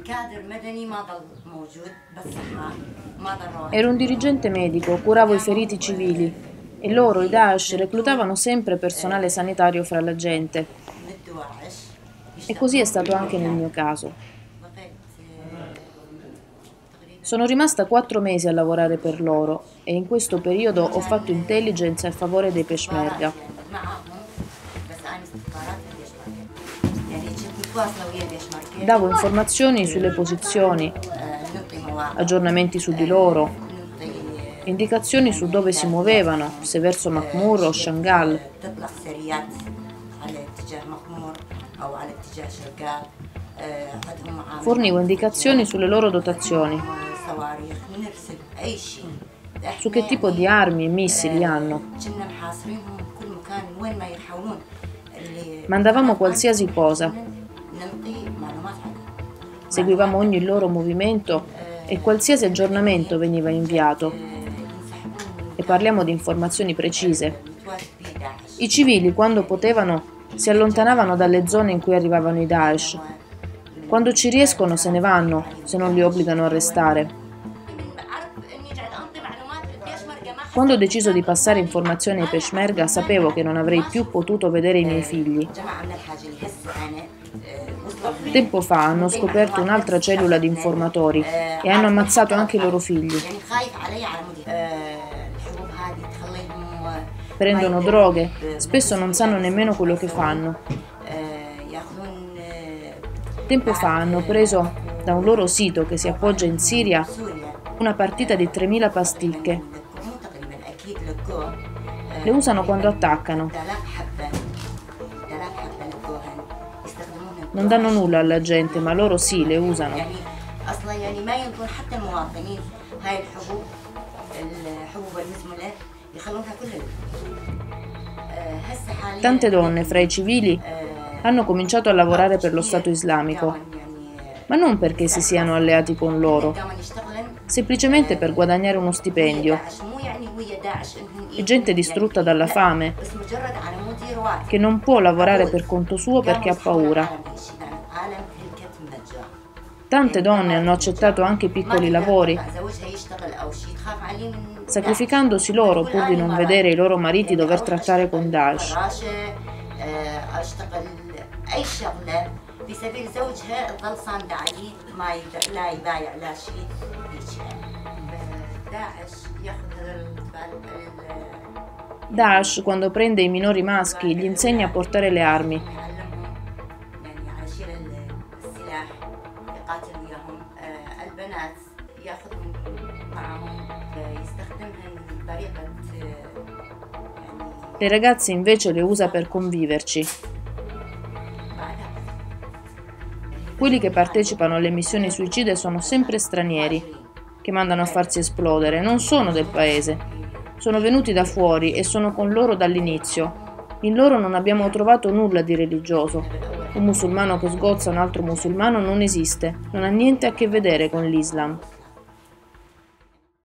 Ero un dirigente medico, curavo i feriti civili e loro, i Daesh, reclutavano sempre personale sanitario fra la gente. E così è stato anche nel mio caso. Sono rimasta 4 mesi a lavorare per loro e in questo periodo ho fatto intelligence a favore dei Peshmerga. Davo informazioni sulle posizioni, aggiornamenti su di loro, indicazioni su dove si muovevano, se verso Makhmur o Shangal. Fornivo indicazioni sulle loro dotazioni, su che tipo di armi e missili hanno. Mandavamo qualsiasi cosa. Seguivamo ogni loro movimento e qualsiasi aggiornamento veniva inviato. E parliamo di informazioni precise. I civili, quando potevano, si allontanavano dalle zone in cui arrivavano i Daesh. Quando ci riescono se ne vanno, se non li obbligano a restare. Quando ho deciso di passare informazioni ai Peshmerga, sapevo che non avrei più potuto vedere i miei figli. Tempo fa hanno scoperto un'altra cellula di informatori e hanno ammazzato anche i loro figli. Prendono droghe, spesso non sanno nemmeno quello che fanno. Tempo fa hanno preso da un loro sito che si appoggia in Siria una partita di 3000 pasticche. Le usano quando attaccano. Non danno nulla alla gente, ma loro sì, le usano. Tante donne fra i civili hanno cominciato a lavorare per lo Stato islamico, ma non perché si siano alleati con loro, semplicemente per guadagnare uno stipendio. È gente distrutta dalla fame, che non può lavorare per conto suo perché ha paura. Tante donne hanno accettato anche piccoli lavori, sacrificandosi loro pur di non vedere i loro mariti dover trattare con Daesh. Daesh, quando prende i minori maschi, gli insegna a portare le armi. Le ragazze invece le usa per conviverci. Quelli che partecipano alle missioni suicide sono sempre stranieri, che mandano a farsi esplodere, non sono del paese. Sono venuti da fuori e sono con loro dall'inizio. In loro non abbiamo trovato nulla di religioso. Un musulmano che sgozza un altro musulmano non esiste, non ha niente a che vedere con l'Islam.